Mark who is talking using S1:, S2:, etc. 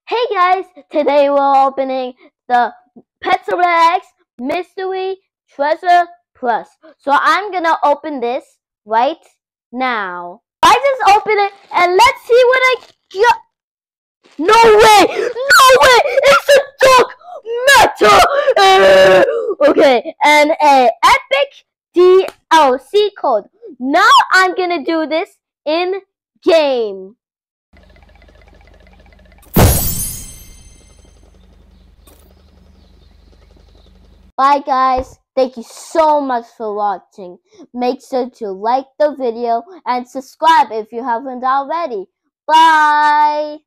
S1: Hey guys, today we're opening the Pencil X Mystery Treasure Plus. So I'm gonna open this right now. I just open it and let's see what I got. No way! No way! It's a dark matter! Okay, and a epic DLC code. Now I'm gonna do this in game. Bye guys, thank you so much for watching. Make sure to like the video and subscribe if you haven't already. Bye!